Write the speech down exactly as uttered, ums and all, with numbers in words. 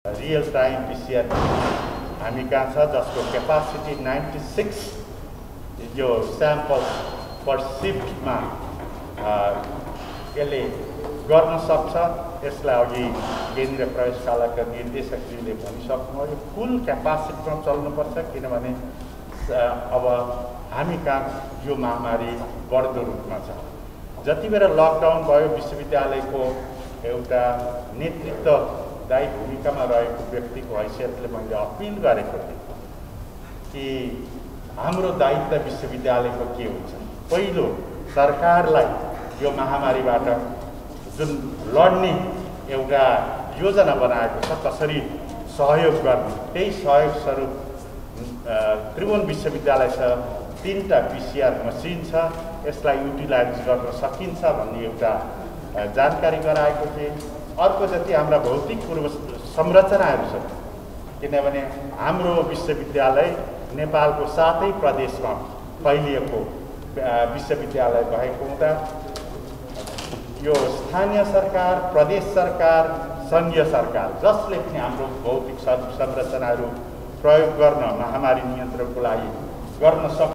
Real time PCR हामी कहाँ छ जसको क्यापासिटी नाइन्टी सिक्स यो स्याम्पल पर सिफ्टमा यसले गर्न सक्छ। यसलाई अघि केन्द्रीय प्रयोगशालाका निर्देशकजीले भनिसक्नुभयो फुल क्यापासिटीमा चल्नुपर्छ, किनभने अब हामी कहाँ यो महामारी बढ्दो रूपमा छ। जति बेला लकडाउन भयो विश्वविद्यालयको एउटा नेतृत्वदायी भूमिकामा रहेको व्यक्तिको हैसियतले मैले अपिल गरेको थिएँ कि हाम्रो दायित्व विश्वविद्यालयको के हुन्छ। पहिलो सरकारलाई यो महामारीबाट जुन लड्ने एउटा योजना बनाएको छ कसरी सहयोग गर्ने, त्यही सहयोग स्वरूप त्रिभुवन विश्वविद्यालयसँग तीनटा पीसीआर मसिन छ, यसलाई युटिलाइज गर्न सकिन्छ भन्ने एउटा जानकारी गराएको थिएँ। अर्को जति हाम्रा भौतिक पूर्व संरचनाहरू छन्, किनभने हाम्रो विश्वविद्यालय नेपालको सातै प्रदेशमा फैलिएको विश्वविद्यालय भएको हुँदा यो स्थानीय सरकार, प्रदेश सरकार, सङ्घीय सरकार जसले पनि हाम्रो भौतिक संरचनाहरू प्रयोग गर्न महामारी नियन्त्रणको लागि गर्न सक्छ